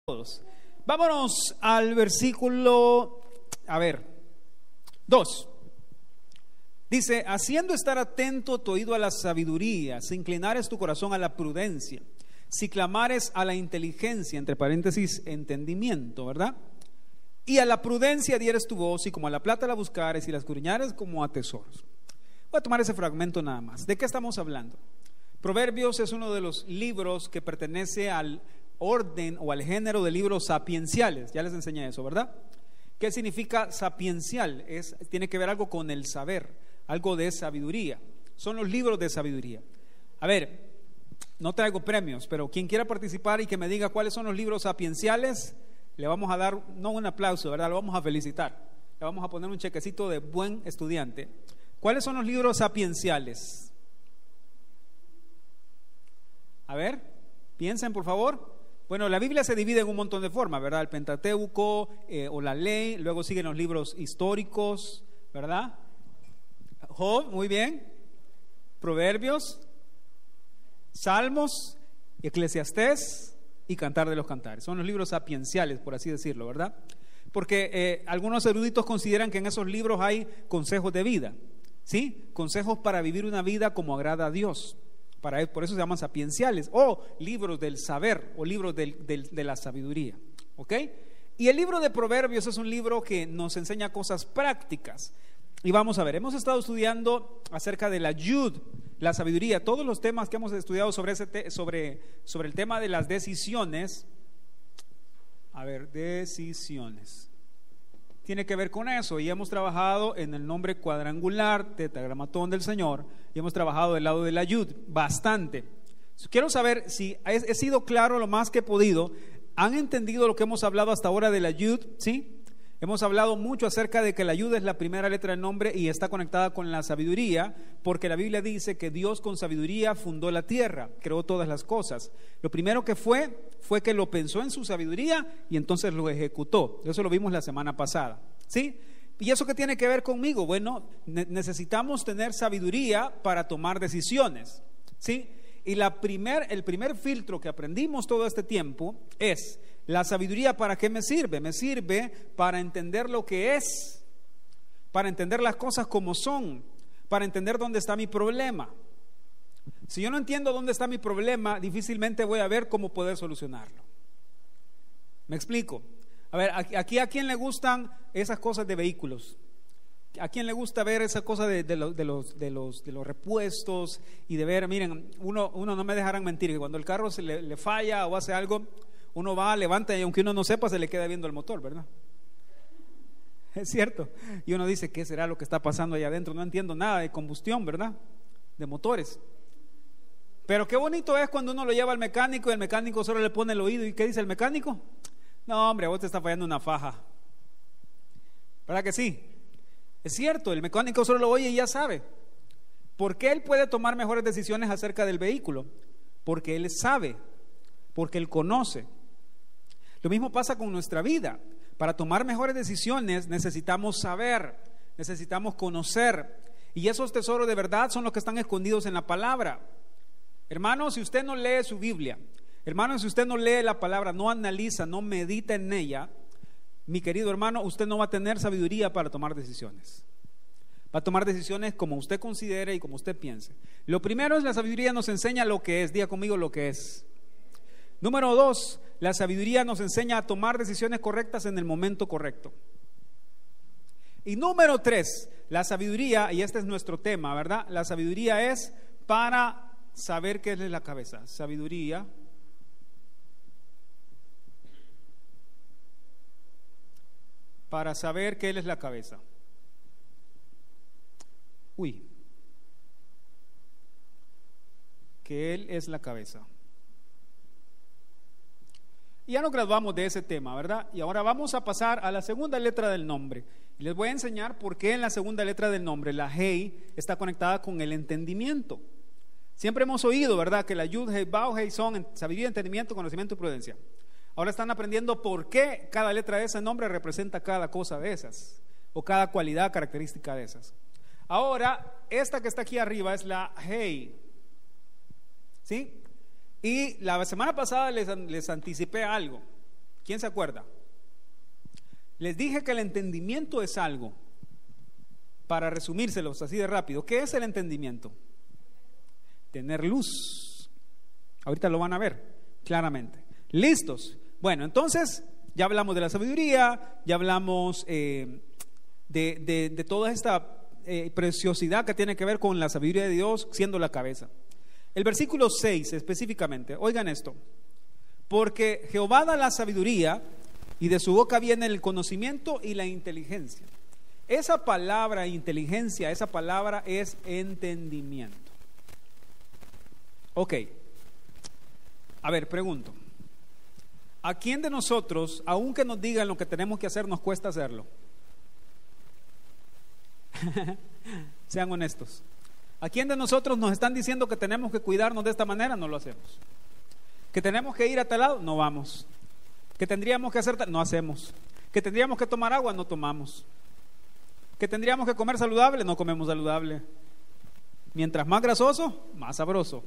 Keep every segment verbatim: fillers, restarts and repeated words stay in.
Todos. Vámonos al versículo, a ver, dos. Dice, haciendo estar atento tu oído a la sabiduría, si inclinares tu corazón a la prudencia, si clamares a la inteligencia, entre paréntesis, entendimiento, ¿verdad? Y a la prudencia dieres tu voz, y como a la plata la buscares, y la escudriñares como a tesoros. Voy a tomar ese fragmento nada más. ¿De qué estamos hablando? Proverbios es uno de los libros que pertenece al orden o al género de libros sapienciales. Ya les enseñé eso, ¿verdad? ¿Qué significa sapiencial? Es, tiene que ver algo con el saber, algo de sabiduría. Son los libros de sabiduría. A ver, no traigo premios, pero quien quiera participar y que me diga cuáles son los libros sapienciales, le vamos a dar, no un aplauso, ¿verdad? Lo vamos a felicitar. Le vamos a poner un chequecito de buen estudiante. ¿Cuáles son los libros sapienciales? A ver, piensen por favor. Bueno, la Biblia se divide en un montón de formas, ¿verdad? El Pentateuco eh, o la ley, luego siguen los libros históricos, ¿verdad? Job, muy bien. Proverbios, Salmos, Eclesiastés y Cantar de los Cantares. Son los libros sapienciales, por así decirlo, ¿verdad? Porque eh, algunos eruditos consideran que en esos libros hay consejos de vida, ¿sí? Consejos para vivir una vida como agrada a Dios. Para, por eso se llaman sapienciales o libros del saber o libros del, del, de la sabiduría, ¿ok? Y el libro de Proverbios es un libro que nos enseña cosas prácticas. Y vamos a ver, hemos estado estudiando acerca de la yud, la sabiduría, todos los temas que hemos estudiado sobre, ese te, sobre, sobre el tema de las decisiones. A ver, decisiones. Tiene que ver con eso, y hemos trabajado en el nombre cuadrangular, tetragramatón del Señor, y hemos trabajado del lado de la yud bastante. Quiero saber si he, he sido claro lo más que he podido. ¿Han entendido lo que hemos hablado hasta ahora de la yud? ¿Sí? Hemos hablado mucho acerca de que la yud es la primera letra del nombre y está conectada con la sabiduría, porque la Biblia dice que Dios con sabiduría fundó la tierra, creó todas las cosas. Lo primero que fue, fue que lo pensó en su sabiduría y entonces lo ejecutó. Eso lo vimos la semana pasada, ¿sí? ¿Y eso qué tiene que ver conmigo? Bueno, ne- necesitamos tener sabiduría para tomar decisiones, ¿sí? Y la primer, el primer filtro que aprendimos todo este tiempo es: la sabiduría, ¿para qué me sirve? Me sirve para entender lo que es, para entender las cosas como son, para entender dónde está mi problema. Si yo no entiendo dónde está mi problema, difícilmente voy a ver cómo poder solucionarlo. ¿Me explico? A ver, aquí a quién le gustan esas cosas de vehículos. ¿A quién le gusta ver esa cosa de, de, los, de, los, de, los, de los repuestos y de ver, miren, uno, uno no me dejarán mentir, que cuando el carro se le, le falla o hace algo, uno va, levanta y aunque uno no sepa, se le queda viendo el motor, ¿verdad? Es cierto. Y uno dice, ¿qué será lo que está pasando allá adentro? No entiendo nada de combustión, ¿verdad? De motores. Pero qué bonito es cuando uno lo lleva al mecánico y el mecánico solo le pone el oído. ¿Y qué dice el mecánico? No, hombre, a vos te está fallando una faja. ¿Verdad que sí? Es cierto, el mecánico solo lo oye y ya sabe. ¿Por qué él puede tomar mejores decisiones acerca del vehículo? Porque él sabe, porque él conoce. Lo mismo pasa con nuestra vida. Para tomar mejores decisiones necesitamos saber, necesitamos conocer. Y esos tesoros de verdad son los que están escondidos en la palabra. Hermano, si usted no lee su Biblia, hermano, si usted no lee la palabra, no analiza, no medita en ella, mi querido hermano, usted no va a tener sabiduría para tomar decisiones. Va a tomar decisiones como usted considere y como usted piense. Lo primero es, la sabiduría nos enseña lo que es. Diga conmigo lo que es. Número dos, la sabiduría nos enseña a tomar decisiones correctas en el momento correcto. Y número tres, la sabiduría, y este es nuestro tema, ¿verdad? La sabiduría es para saber qué es la cabeza. Sabiduría para saber qué es la cabeza. Uy, que Él es la cabeza. Y ya nos graduamos de ese tema, ¿verdad? Y ahora vamos a pasar a la segunda letra del nombre. Y les voy a enseñar por qué en la segunda letra del nombre, la Hei, está conectada con el entendimiento. Siempre hemos oído, ¿verdad?, que la Yud, Hei, Bau, Hei son sabiduría, entendimiento, conocimiento y prudencia. Ahora están aprendiendo por qué cada letra de ese nombre representa cada cosa de esas, o cada cualidad característica de esas. Ahora, esta que está aquí arriba es la Hei, ¿sí? Y la semana pasada les, les anticipé algo. ¿Quién se acuerda? Les dije que el entendimiento es algo. Para resumírselos así de rápido, ¿qué es el entendimiento? Tener luz. Ahorita lo van a ver claramente. ¿Listos? Bueno, entonces ya hablamos de la sabiduría, ya hablamos eh, de, de, de toda esta eh, preciosidad que tiene que ver con la sabiduría de Dios siendo la cabeza. El versículo seis específicamente, oigan esto: porque Jehová da la sabiduría y de su boca viene el conocimiento y la inteligencia. Esa palabra inteligencia, esa palabra es entendimiento. Ok, a ver, pregunto: ¿a quién de nosotros, aunque nos digan lo que tenemos que hacer, nos cuesta hacerlo? Sean honestos. ¿A quién de nosotros nos están diciendo que tenemos que cuidarnos de esta manera? No lo hacemos. ¿Que tenemos que ir a tal lado? No vamos. ¿Que tendríamos que hacer tal? No hacemos. ¿Que tendríamos que tomar agua? No tomamos. ¿Que tendríamos que comer saludable? No comemos saludable. Mientras más grasoso, más sabroso.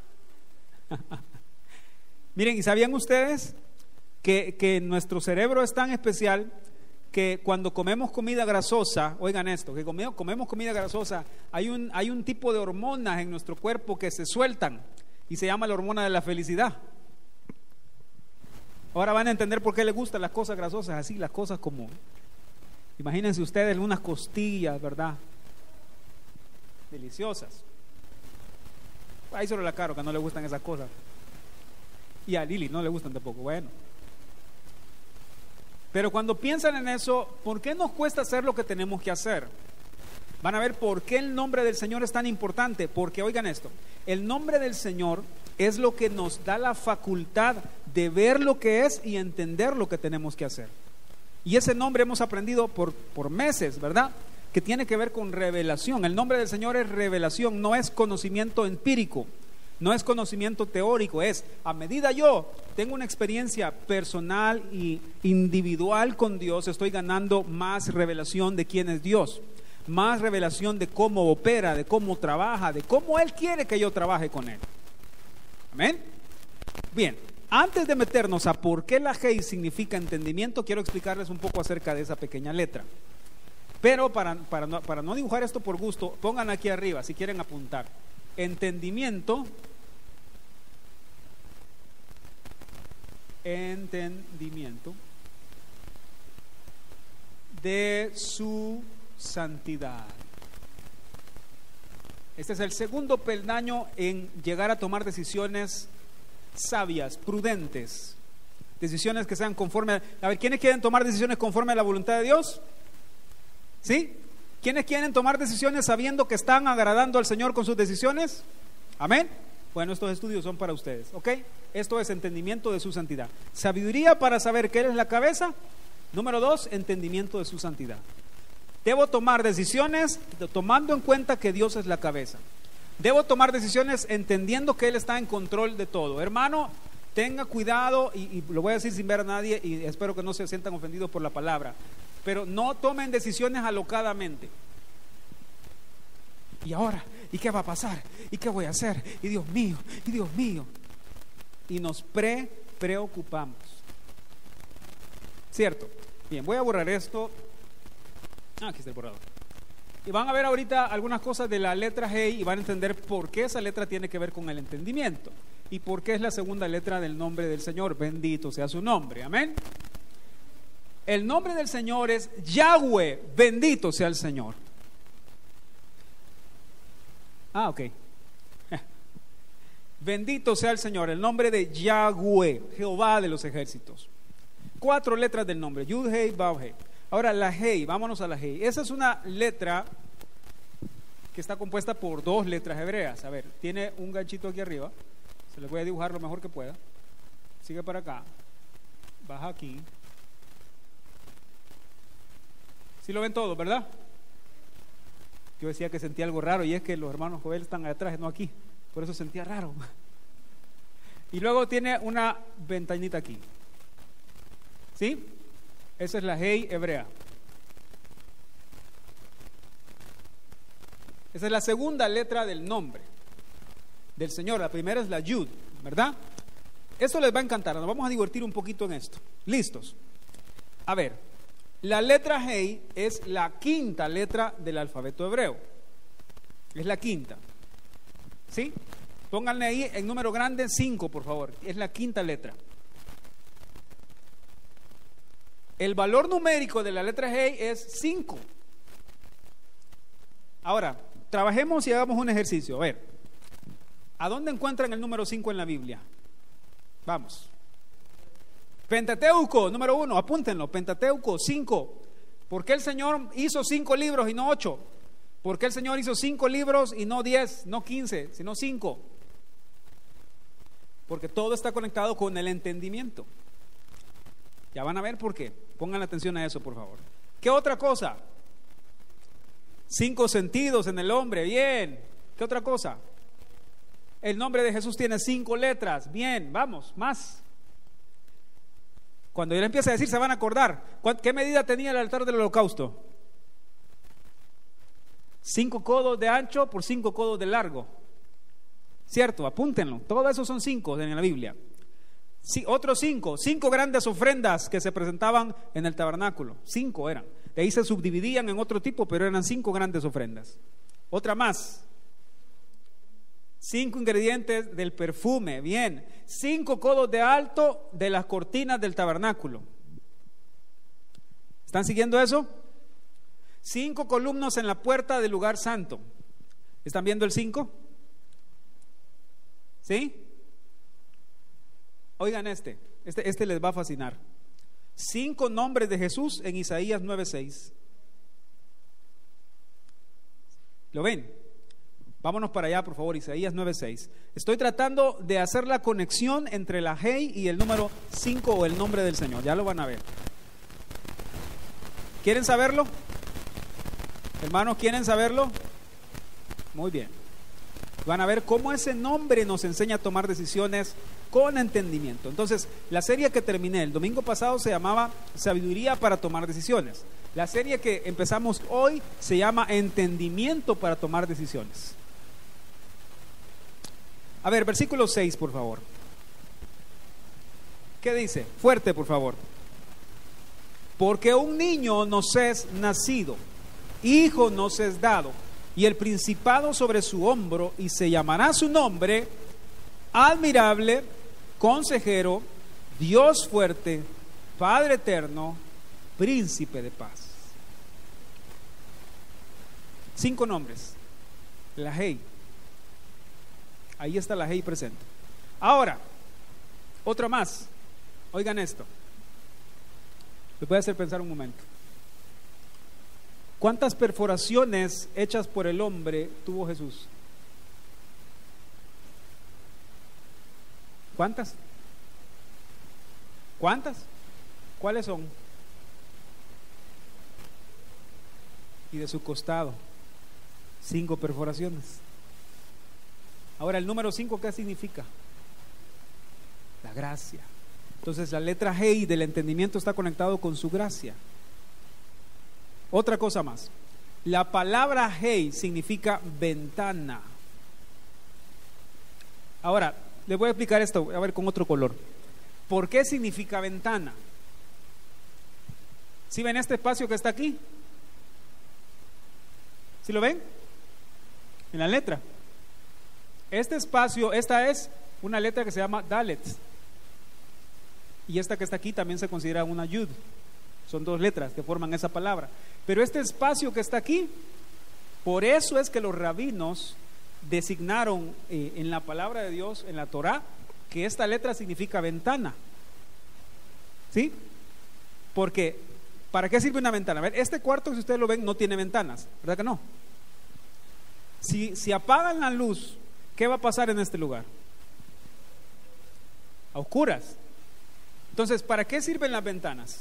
Miren, ¿y sabían ustedes que, que nuestro cerebro es tan especial que cuando comemos comida grasosa, oigan esto, que comemos, comemos comida grasosa, hay un, hay un tipo de hormonas en nuestro cuerpo que se sueltan y se llama la hormona de la felicidad? Ahora van a entender por qué les gustan las cosas grasosas, así, las cosas como, imagínense ustedes unas costillas, ¿verdad? Deliciosas. Ahí solo la Caro que no le gustan esas cosas. Y a Lili no le gustan tampoco. Bueno. Pero cuando piensan en eso, ¿por qué nos cuesta hacer lo que tenemos que hacer? Van a ver por qué el nombre del Señor es tan importante. Porque oigan esto, el nombre del Señor es lo que nos da la facultad de ver lo que es y entender lo que tenemos que hacer. Y ese nombre hemos aprendido por, por meses, ¿verdad? Que tiene que ver con revelación. El nombre del Señor es revelación, no es conocimiento empírico, no es conocimiento teórico, es a medida yo tengo una experiencia personal y individual con Dios, estoy ganando más revelación de quién es Dios, más revelación de cómo opera, de cómo trabaja, de cómo Él quiere que yo trabaje con Él. Amén. Bien, antes de meternos a por qué la G significa entendimiento, quiero explicarles un poco acerca de esa pequeña letra. Pero para, para, no, para no dibujar esto por gusto, pongan aquí arriba si quieren apuntar: entendimiento, entendimiento de su santidad. Este es el segundo peldaño en llegar a tomar decisiones sabias, prudentes, decisiones que sean conforme a, a ver, ¿quiénes quieren tomar decisiones conforme a la voluntad de Dios? ¿Sí? ¿Quiénes quieren tomar decisiones sabiendo que están agradando al Señor con sus decisiones? Amén. Bueno, estos estudios son para ustedes, ¿ok? Esto es entendimiento de su santidad. Sabiduría para saber que Él es la cabeza. Número dos, entendimiento de su santidad. Debo tomar decisiones tomando en cuenta que Dios es la cabeza. Debo tomar decisiones entendiendo que Él está en control de todo. Hermano, tenga cuidado, y, y lo voy a decir sin ver a nadie, y espero que no se sientan ofendidos por la palabra, pero no tomen decisiones alocadamente. ¿Y ahora? ¿Y qué va a pasar? ¿Y qué voy a hacer? Y Dios mío, y Dios mío. Y nos pre preocupamos. ¿Cierto? Bien, voy a borrar esto. Ah, aquí está el borrador. Y van a ver ahorita algunas cosas de la letra G y van a entender por qué esa letra tiene que ver con el entendimiento y por qué es la segunda letra del nombre del Señor. Bendito sea su nombre. Amén. El nombre del Señor es Yahweh. Bendito sea el Señor. Ah, ok. Bendito sea el Señor. El nombre de Yahweh, Jehová de los ejércitos. Cuatro letras del nombre: Yud, Hei, Vav, Hei. Ahora la Hei, vámonos a la Hei. Esa es una letra que está compuesta por dos letras hebreas. A ver, tiene un ganchito aquí arriba. Se les voy a dibujar lo mejor que pueda. Sigue para acá. Baja aquí. ¿Sí lo ven todos, verdad? Yo decía que sentía algo raro, y es que los hermanos Joel están atrás, no aquí. Por eso sentía raro. Y luego tiene una ventanita aquí. ¿Sí? Esa es la Hei hebrea. Esa es la segunda letra del nombre del Señor. La primera es la Yud, ¿verdad? Esto les va a encantar, nos vamos a divertir un poquito en esto. ¿Listos? A ver, la letra Hei es la quinta letra del alfabeto hebreo. Es la quinta. ¿Sí? Pónganle ahí en número grande cinco, por favor. Es la quinta letra. El valor numérico de la letra Hei es cinco. Ahora, trabajemos y hagamos un ejercicio. A ver, ¿a dónde encuentran el número cinco en la Biblia? Vamos. Pentateuco, número uno, apúntenlo. Pentateuco, cinco. ¿Por qué el Señor hizo cinco libros y no ocho? ¿Por qué el Señor hizo cinco libros y no diez, no quince, sino cinco? Porque todo está conectado con el entendimiento. Ya van a ver por qué. Pongan atención a eso, por favor. ¿Qué otra cosa? Cinco sentidos en el hombre, bien. ¿Qué otra cosa? El nombre de Jesús tiene cinco letras, bien, vamos, más. Cuando yo le empiece a decir, se van a acordar. ¿Qué medida tenía el altar del holocausto? Cinco codos de ancho por cinco codos de largo. Cierto, apúntenlo. Todo eso son cinco en la Biblia. Sí, otros cinco, cinco grandes ofrendas que se presentaban en el tabernáculo. Cinco eran. De ahí se subdividían en otro tipo, pero eran cinco grandes ofrendas. Otra más. Cinco ingredientes del perfume, bien. Cinco codos de alto de las cortinas del tabernáculo. ¿Están siguiendo eso? Cinco columnas en la puerta del lugar santo. ¿Están viendo el cinco? ¿Sí? Oigan este, este, este les va a fascinar. Cinco nombres de Jesús en Isaías nueve seis. ¿Lo ven? Vámonos para allá, por favor, Isaías nueve seis. Estoy tratando de hacer la conexión entre la Hei y el número cinco o el nombre del Señor. Ya lo van a ver. ¿Quieren saberlo? Hermanos, ¿quieren saberlo? Muy bien. Van a ver cómo ese nombre nos enseña a tomar decisiones con entendimiento. Entonces, la serie que terminé el domingo pasado se llamaba Sabiduría para tomar decisiones. La serie que empezamos hoy se llama Entendimiento para tomar decisiones. A ver, versículo seis, por favor. ¿Qué dice? Fuerte, por favor. Porque un niño nos es nacido, hijo nos es dado, y el principado sobre su hombro, y se llamará su nombre Admirable, Consejero, Dios fuerte, Padre eterno, Príncipe de paz. Cinco nombres. La Hei. Ahí está la Hei presente. Ahora, otra más. Oigan esto. Me puede hacer pensar un momento. ¿Cuántas perforaciones hechas por el hombre tuvo Jesús? ¿Cuántas? ¿Cuántas? ¿Cuáles son? Y de su costado, cinco perforaciones. Ahora, el número cinco, ¿qué significa? La gracia. Entonces, la letra Hei del entendimiento está conectado con su gracia. Otra cosa más. La palabra Hei significa ventana. Ahora, les voy a explicar esto, a ver, con otro color. ¿Por qué significa ventana? ¿Sí ven este espacio que está aquí? ¿Sí lo ven? En la letra. Este espacio, esta es una letra que se llama Dalet. Y esta que está aquí también se considera una Yud. Son dos letras que forman esa palabra. Pero este espacio que está aquí, por eso es que los rabinos designaron eh, en la palabra de Dios, en la Torá, que esta letra significa ventana. ¿Sí? Porque, ¿para qué sirve una ventana? A ver, este cuarto, si ustedes lo ven, no tiene ventanas, ¿verdad que no? Si, si apagan la luz, ¿qué va a pasar en este lugar? A oscuras. Entonces, ¿para qué sirven las ventanas?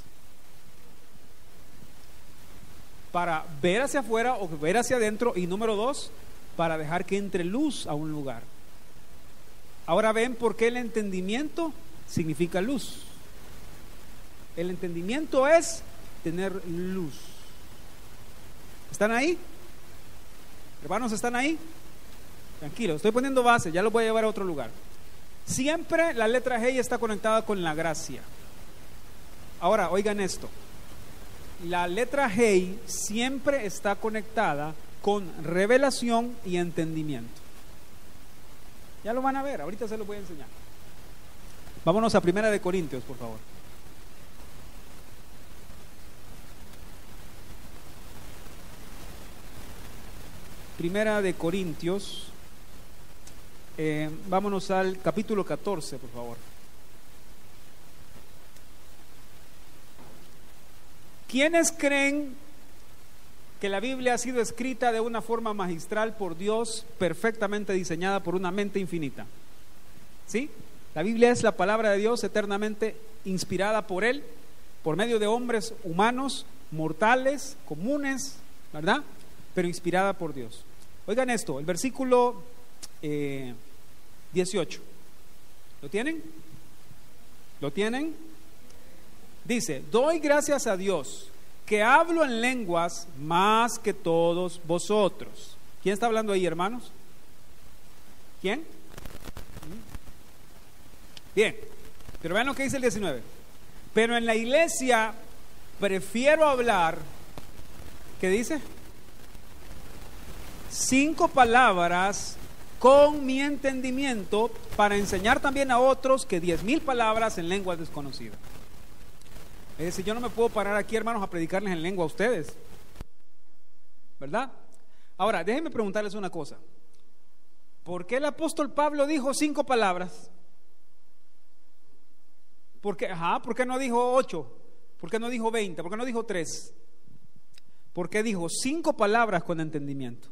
Para ver hacia afuera o ver hacia adentro, y número dos, para dejar que entre luz a un lugar. Ahora ven por qué el entendimiento significa luz. El entendimiento es tener luz. ¿Están ahí? Hermanos, ¿están ahí? Tranquilos, estoy poniendo base, ya los voy a llevar a otro lugar. Siempre la letra G está conectada con la gracia. Ahora, oigan esto. La letra G siempre está conectada con revelación y entendimiento. Ya lo van a ver, ahorita se los voy a enseñar. Vámonos a Primera de Corintios, por favor. Primera de Corintios, eh, vámonos al capítulo catorce, por favor. ¿Quiénes creen que la Biblia ha sido escrita de una forma magistral por Dios, perfectamente diseñada por una mente infinita? ¿Sí? La Biblia es la palabra de Dios eternamente inspirada por Él, por medio de hombres humanos, mortales, comunes, ¿verdad? Pero inspirada por Dios. Oigan esto, el versículo eh, dieciocho. ¿Lo tienen? ¿Lo tienen? Dice: doy gracias a Dios que hablo en lenguas más que todos vosotros. ¿Quién está hablando ahí, hermanos? ¿Quién? Bien, pero vean lo que dice el diecinueve. Pero en la iglesia prefiero hablar, ¿qué dice? Cinco palabras con mi entendimiento, para enseñar también a otros que diez mil palabras en lenguas desconocidas. Es decir, yo no me puedo parar aquí, hermanos, a predicarles en lengua a ustedes, ¿verdad? Ahora, déjenme preguntarles una cosa. ¿Por qué el apóstol Pablo dijo cinco palabras? ¿Por qué? Ajá, ¿por qué no dijo ocho? ¿Por qué no dijo veinte? ¿Por qué no dijo tres? ¿Por qué dijo cinco palabras con entendimiento?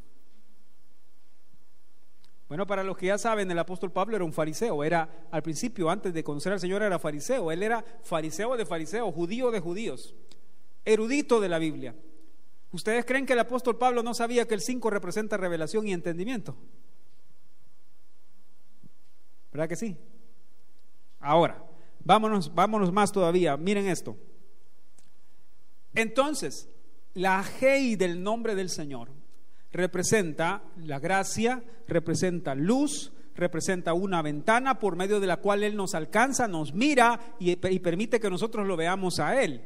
Bueno, para los que ya saben, el apóstol Pablo era un fariseo. Era, al principio, antes de conocer al Señor, era fariseo. Él era fariseo de fariseos, judío de judíos, erudito de la Biblia. ¿Ustedes creen que el apóstol Pablo no sabía que el cinco representa revelación y entendimiento? ¿Verdad que sí? Ahora, vámonos, vámonos más todavía. Miren esto. Entonces, la G del nombre del Señor representa la gracia, representa luz, representa una ventana por medio de la cual Él nos alcanza, nos mira y, y permite que nosotros lo veamos a Él.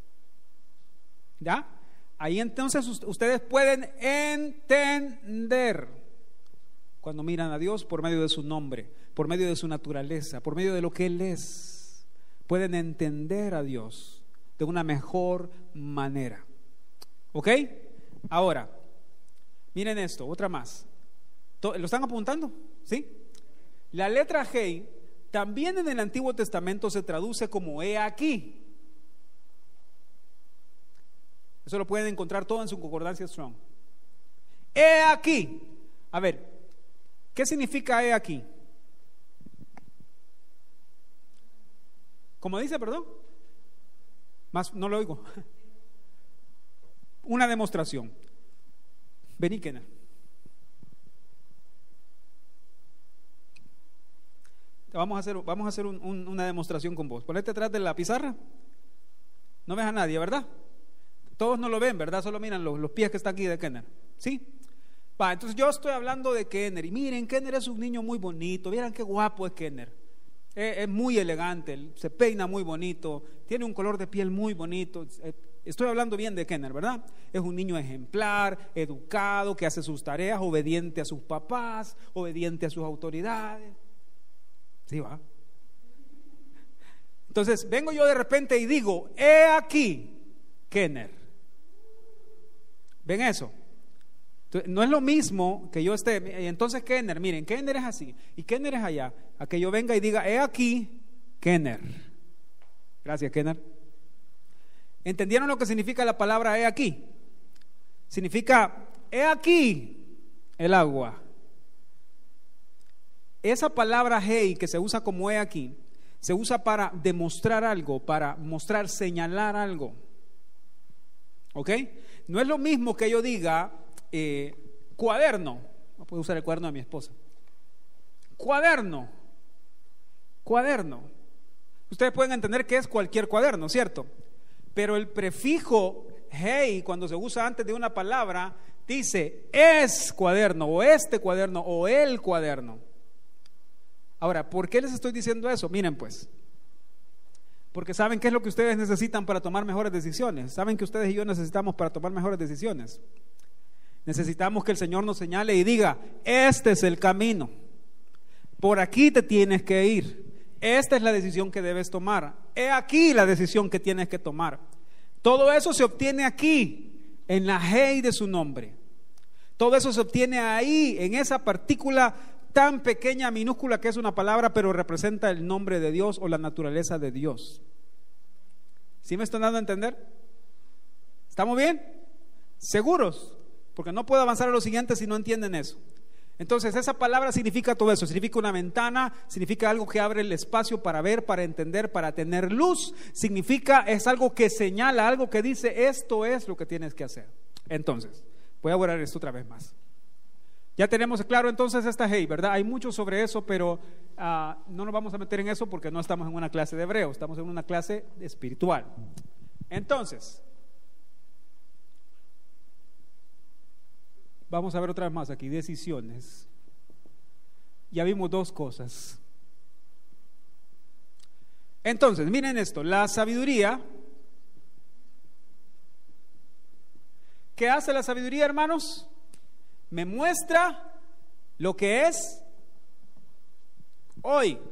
¿Ya? Ahí entonces ustedes pueden entender cuando miran a Dios por medio de su nombre, por medio de su naturaleza, por medio de lo que Él es. Pueden entender a Dios de una mejor manera. ¿Ok? Ahora, miren esto, otra más. ¿Lo están apuntando? ¿Sí? La letra G también en el Antiguo Testamento se traduce como he aquí. Eso lo pueden encontrar todo en su concordancia Strong. He aquí. A ver, ¿qué significa he aquí? ¿Cómo dice, perdón? Más, no lo oigo. Una demostración. Vení, Kena. Vamos a hacer, vamos a hacer un, un, una demostración con vos. Ponete atrás de la pizarra. No ves a nadie, ¿verdad? Todos no lo ven, ¿verdad? Solo miran los, los pies que están aquí de Kenner. ¿Sí? Va, entonces yo estoy hablando de Kenner. Y miren, Kenner es un niño muy bonito. Vieran qué guapo es Kenner. Es, es muy elegante, se peina muy bonito, tiene un color de piel muy bonito. Estoy hablando bien de Kenner, ¿verdad? Es un niño ejemplar, educado, que hace sus tareas, obediente a sus papás, obediente a sus autoridades. ¿Sí va? Entonces vengo yo de repente y digo, he aquí Kenner. ¿Ven eso? Entonces, no es lo mismo que yo esté, entonces Kenner, miren, Kenner es así y Kenner es allá, a que yo venga y diga, he aquí Kenner. Gracias, Kenner. ¿Entendieron lo que significa la palabra he aquí? Significa, he aquí el agua. Esa palabra hey, que se usa como he aquí, se usa para demostrar algo, para mostrar, señalar algo. ¿Ok? No es lo mismo que yo diga eh, cuaderno. No puedo usar el cuaderno de mi esposa. Cuaderno. Cuaderno. Ustedes pueden entender que es cualquier cuaderno, ¿cierto? Pero el prefijo hey, cuando se usa antes de una palabra, dice es cuaderno, o este cuaderno, o el cuaderno. Ahora, ¿por qué les estoy diciendo eso? Miren pues, porque saben qué es lo que ustedes necesitan para tomar mejores decisiones. Saben que ustedes y yo necesitamos para tomar mejores decisiones. Necesitamos que el Señor nos señale y diga: este es el camino, por aquí te tienes que ir, esta es la decisión que debes tomar, he aquí la decisión que tienes que tomar. Todo eso se obtiene aquí, en la Hey de su nombre. Todo eso se obtiene ahí, en esa partícula tan pequeña, minúscula, que es una palabra, pero representa el nombre de Dios o la naturaleza de Dios. ¿Sí me están dando a entender? ¿Estamos bien? ¿Seguros? Porque no puedo avanzar a lo siguiente si no entienden eso. Entonces, esa palabra significa todo eso. Significa una ventana, significa algo que abre el espacio para ver, para entender, para tener luz. Significa, es algo que señala, algo que dice: esto es lo que tienes que hacer. Entonces, voy a borrar esto otra vez más. Ya tenemos claro entonces esta Hey, ¿verdad? Hay mucho sobre eso, pero uh, no nos vamos a meter en eso porque no estamos en una clase de hebreo, estamos en una clase espiritual. Entonces, vamos a ver otra vez más aquí, decisiones. Ya vimos dos cosas. Entonces, miren esto, la sabiduría. ¿Qué hace la sabiduría, hermanos? Me muestra lo que es hoy.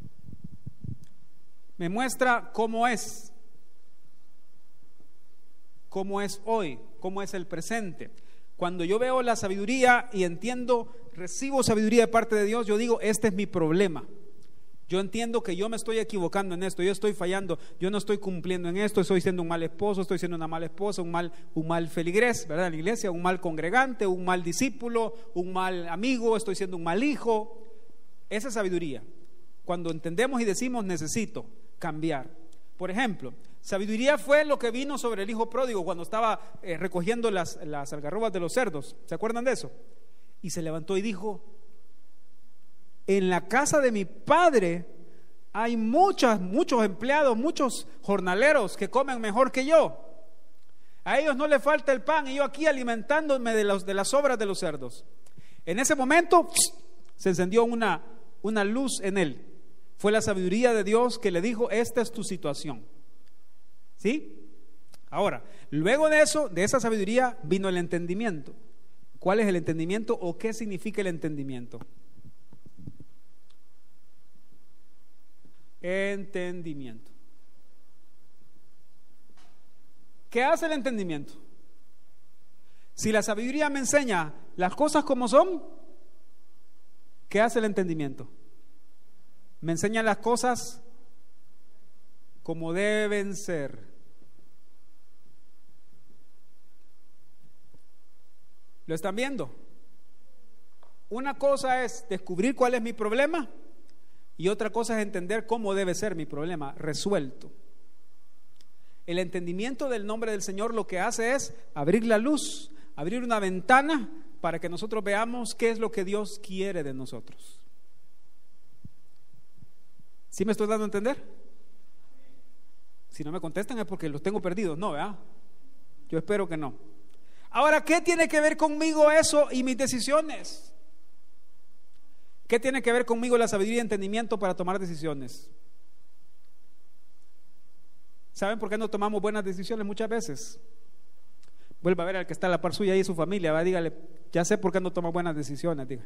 Me muestra cómo es. Cómo es hoy, cómo es el presente. Cuando yo veo la sabiduría y entiendo, recibo sabiduría de parte de Dios, yo digo: este es mi problema. Yo entiendo que yo me estoy equivocando en esto, yo estoy fallando, yo no estoy cumpliendo en esto, estoy siendo un mal esposo, estoy siendo una mala esposa, un mal, un mal feligrés, ¿verdad? En la iglesia, un mal congregante, un mal discípulo, un mal amigo, estoy siendo un mal hijo. Esa es sabiduría. Cuando entendemos y decimos: necesito cambiar. Por ejemplo, sabiduría fue lo que vino sobre el hijo pródigo cuando estaba eh, recogiendo las, las algarrobas de los cerdos. ¿Se acuerdan de eso? Y se levantó y dijo: en la casa de mi padre hay muchas, muchos empleados, muchos jornaleros que comen mejor que yo. A ellos no les falta el pan y yo aquí alimentándome de, los, de las sobras de los cerdos. En ese momento se encendió una, una luz en él. Fue la sabiduría de Dios que le dijo: esta es tu situación. ¿Sí? Ahora, luego de eso, de esa sabiduría vino el entendimiento. ¿Cuál es el entendimiento o qué significa el entendimiento? Entendimiento. ¿Qué hace el entendimiento? Si la sabiduría me enseña las cosas como son, ¿qué hace el entendimiento? Me enseña las cosas como deben ser. ¿Lo están viendo? Una cosa es descubrir cuál es mi problema y otra cosa es entender cómo debe ser mi problema resuelto. El entendimiento del nombre del Señor lo que hace es abrir la luz, abrir una ventana para que nosotros veamos qué es lo que Dios quiere de nosotros. ¿Sí me estoy dando a entender? Si no me contestan es porque los tengo perdidos, ¿no? ¿Verdad? Yo espero que no. Ahora, ¿qué tiene que ver conmigo eso y mis decisiones? ¿Qué tiene que ver conmigo la sabiduría y entendimiento para tomar decisiones? ¿Saben por qué no tomamos buenas decisiones muchas veces? Vuelva a ver al que está a la par suya y su familia, va, dígale: ya sé por qué no toma buenas decisiones. Diga.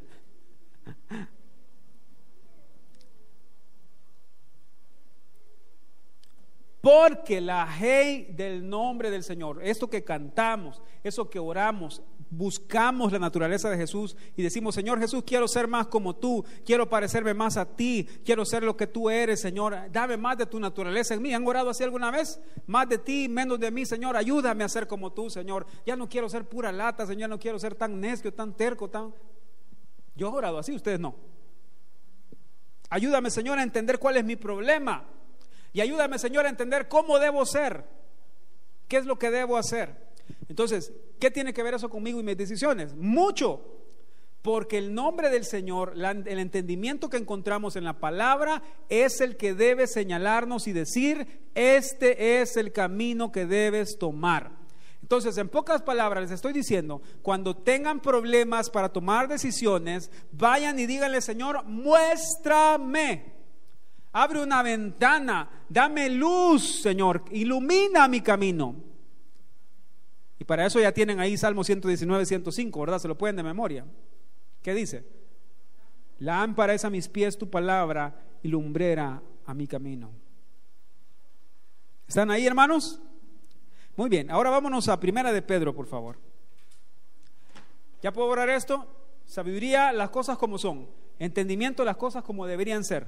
Porque la Hey del nombre del Señor, esto que cantamos, eso que oramos, buscamos la naturaleza de Jesús y decimos: Señor Jesús, quiero ser más como tú, quiero parecerme más a ti, quiero ser lo que tú eres, Señor, dame más de tu naturaleza en mí. ¿Han orado así alguna vez? Más de ti, menos de mí, Señor, ayúdame a ser como tú, Señor. Ya no quiero ser pura lata, Señor, no quiero ser tan necio, tan terco, tan... Yo he orado así, ustedes no. Ayúdame, Señor, a entender cuál es mi problema. Y ayúdame, Señor, a entender cómo debo ser, qué es lo que debo hacer. Entonces, ¿qué tiene que ver eso conmigo y mis decisiones? Mucho, porque el nombre del Señor, la, el entendimiento que encontramos en la palabra es el que debe señalarnos y decir: este es el camino que debes tomar. Entonces, Entonces, en pocas palabras les estoy diciendo, cuando tengan problemas para tomar decisiones, vayan y díganle: Señor, muéstrame, abre una ventana, dame luz, Señor, ilumina mi camino. Y para eso ya tienen ahí Salmo ciento diecinueve, ciento cinco, ¿verdad? Se lo pueden de memoria. ¿Qué dice? Lámpara es a mis pies tu palabra y lumbrera a mi camino. ¿Están ahí, hermanos? Muy bien, ahora vámonos a Primera de Pedro, por favor. ¿Ya puedo orar esto? Sabiduría, las cosas como son. Entendimiento, las cosas como deberían ser.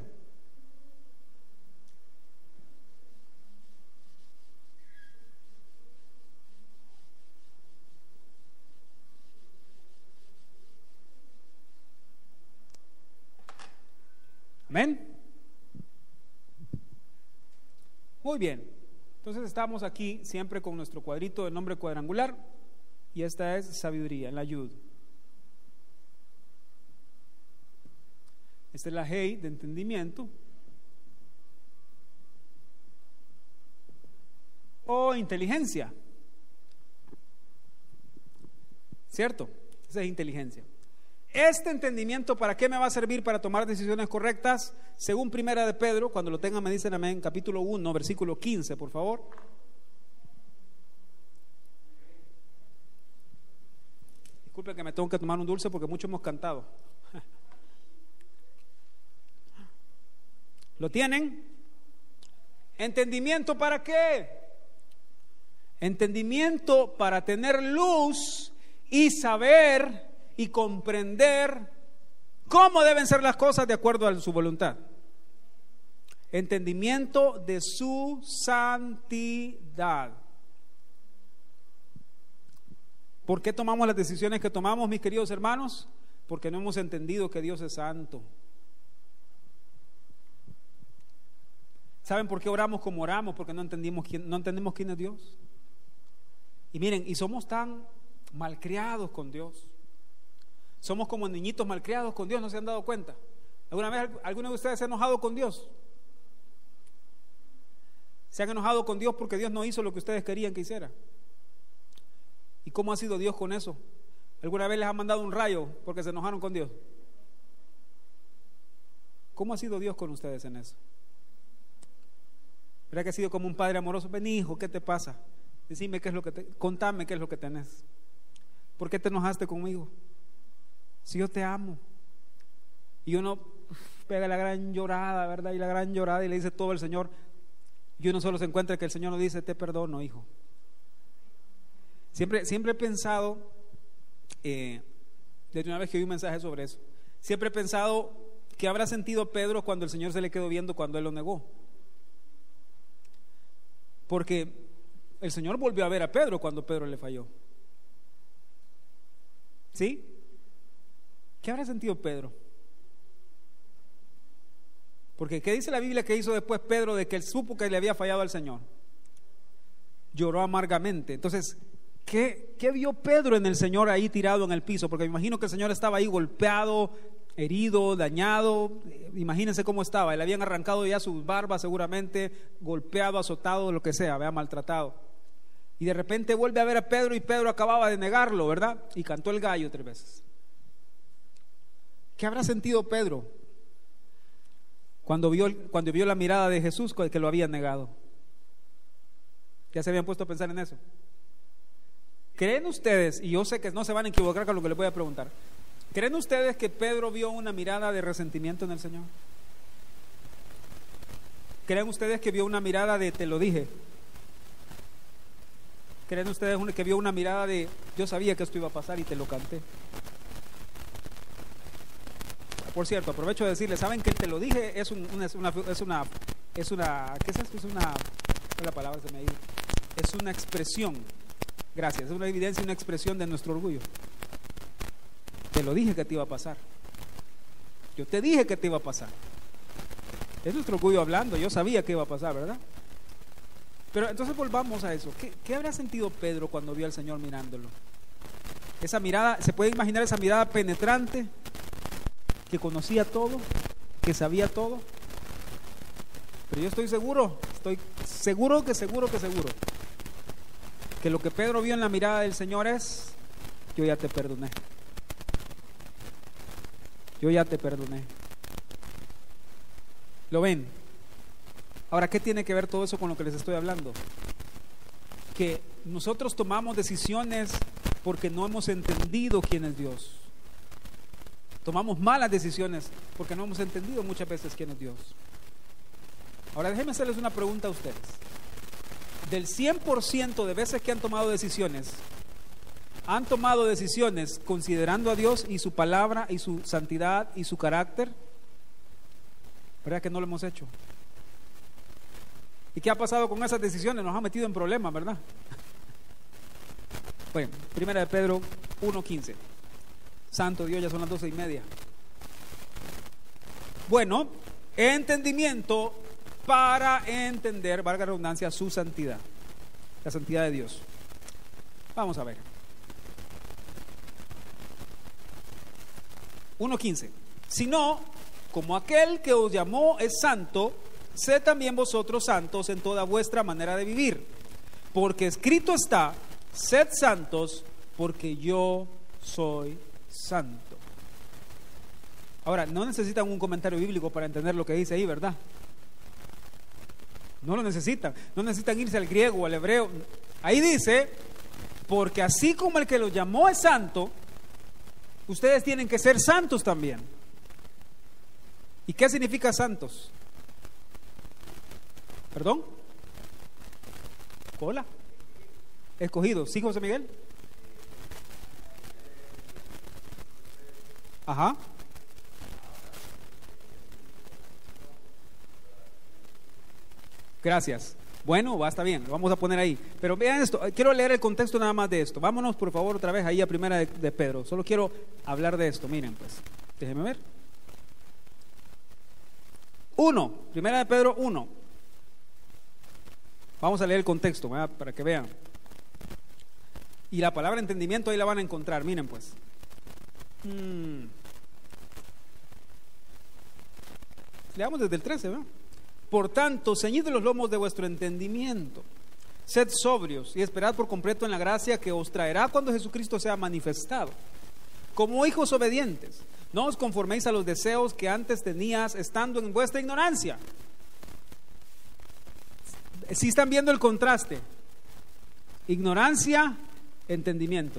Amén. Muy bien. Entonces estamos aquí siempre con nuestro cuadrito de nombre cuadrangular, y esta es sabiduría, la yud. Esta es la hey de entendimiento o inteligencia, ¿cierto? Esa es inteligencia. Este entendimiento, ¿para qué me va a servir? Para tomar decisiones correctas, según Primera de Pedro. Cuando lo tengan me dicen amén. Capítulo uno, versículo quince, por favor. Disculpen que me tengo que tomar un dulce porque mucho hemos cantado. ¿Lo tienen? ¿Entendimiento para qué? Entendimiento para tener luz y saber y comprender cómo deben ser las cosas de acuerdo a su voluntad. Entendimiento de su santidad. ¿Por qué tomamos las decisiones que tomamos, mis queridos hermanos? Porque no hemos entendido que Dios es santo. ¿Saben por qué oramos como oramos? Porque no entendimos quién, no entendemos quién es Dios. Y miren, y somos tan malcriados con Dios. Somos como niñitos malcriados con Dios, ¿no se han dado cuenta? ¿Alguna vez alguno de ustedes se ha enojado con Dios? ¿Se han enojado con Dios porque Dios no hizo lo que ustedes querían que hiciera? ¿Y cómo ha sido Dios con eso? ¿Alguna vez les ha mandado un rayo porque se enojaron con Dios? ¿Cómo ha sido Dios con ustedes en eso? ¿Verdad que ha sido como un padre amoroso? Ven, hijo, ¿qué te pasa? Decime qué es lo que te, contame qué es lo que tenés. ¿Por qué te enojaste conmigo? Si yo te amo. Y uno pega la gran llorada, ¿verdad? Y la gran llorada y le dice todo el Señor. Y uno solo se encuentra que el Señor nos dice: te perdono, hijo. Siempre, siempre he pensado, eh, desde una vez que oí un mensaje sobre eso, siempre he pensado que habrá sentido Pedro cuando el Señor se le quedó viendo cuando él lo negó. Porque el Señor volvió a ver a Pedro cuando Pedro le falló. ¿Sí? ¿Qué habrá sentido Pedro? Porque ¿qué dice la Biblia que hizo después Pedro de que él supo que le había fallado al Señor? Lloró amargamente. Entonces, ¿qué, qué vio Pedro en el Señor ahí tirado en el piso? Porque me imagino que el Señor estaba ahí golpeado, herido, dañado. Imagínense cómo estaba. Le habían arrancado ya sus barbas seguramente, golpeado, azotado, lo que sea, había maltratado. Y de repente vuelve a ver a Pedro y Pedro acababa de negarlo, ¿verdad? Y cantó el gallo tres veces. ¿Qué habrá sentido Pedro cuando vio, cuando vio la mirada de Jesús que lo había negado? ¿Ya se habían puesto a pensar en eso? ¿Creen ustedes, y yo sé que no se van a equivocar con lo que les voy a preguntar, ¿creen ustedes que Pedro vio una mirada de resentimiento en el Señor? ¿Creen ustedes que vio una mirada de te lo dije? ¿Creen ustedes que vio una mirada de yo sabía que esto iba a pasar y te lo canté? Por cierto, aprovecho de decirles, ¿saben que te lo dije? Es, un, una, es una, es una, es una, ¿qué es esto? Es una, ¿qué es la palabra? Se me ha ido. Es una expresión, gracias, es una evidencia, una expresión de nuestro orgullo. Te lo dije que te iba a pasar. Yo te dije que te iba a pasar. Es nuestro orgullo hablando, yo sabía que iba a pasar, ¿verdad? Pero entonces volvamos a eso. ¿Qué, qué habrá sentido Pedro cuando vio al Señor mirándolo? Esa mirada, ¿se puede imaginar esa mirada penetrante? Que conocía todo, que sabía todo. Pero yo estoy seguro, estoy seguro que seguro que seguro que lo que Pedro vio en la mirada del Señor es: yo ya te perdoné. Yo ya te perdoné. ¿Lo ven? Ahora, ¿qué tiene que ver todo eso con lo que les estoy hablando? Que nosotros tomamos decisiones porque no hemos entendido quién es Dios. Tomamos malas decisiones porque no hemos entendido muchas veces quién es Dios. Ahora déjenme hacerles una pregunta a ustedes. Del cien por ciento de veces que han tomado decisiones, ¿han tomado decisiones considerando a Dios y su palabra y su santidad y su carácter? ¿Verdad que no lo hemos hecho? ¿Y qué ha pasado con esas decisiones? Nos ha metido en problemas, ¿verdad? Bueno, primera de Pedro uno quince. Santo Dios, ya son las doce y media. Bueno, entendimiento para entender, valga la redundancia, su santidad, la santidad de Dios. Vamos a ver. uno quince. Si no, como aquel que os llamó es santo, sed también vosotros santos en toda vuestra manera de vivir, porque escrito está: sed santos, porque yo soy santo. Ahora, no necesitan un comentario bíblico para entender lo que dice ahí, ¿verdad? No lo necesitan, no necesitan irse al griego o al hebreo. Ahí dice: porque así como el que los llamó es santo, ustedes tienen que ser santos también. ¿Y qué significa santos? ¿Perdón? Hola. Escogidos. ¿Sí, José Miguel? Ajá. Gracias. Bueno, va, está bien, lo vamos a poner ahí. Pero vean esto, quiero leer el contexto nada más de esto. Vámonos por favor otra vez ahí a primera de, de Pedro. Solo quiero hablar de esto, miren pues. Déjenme ver. Uno, primera de Pedro uno. Vamos a leer el contexto, ¿verdad? Para que vean. Y la palabra entendimiento ahí la van a encontrar, miren pues. Hmm. Leamos desde el trece, ¿verdad? Por tanto, ceñid los lomos de vuestro entendimiento, sed sobrios y esperad por completo en la gracia que os traerá cuando Jesucristo sea manifestado. Como hijos obedientes, no os conforméis a los deseos que antes tenías estando en vuestra ignorancia. Si están viendo el contraste: ignorancia, entendimiento.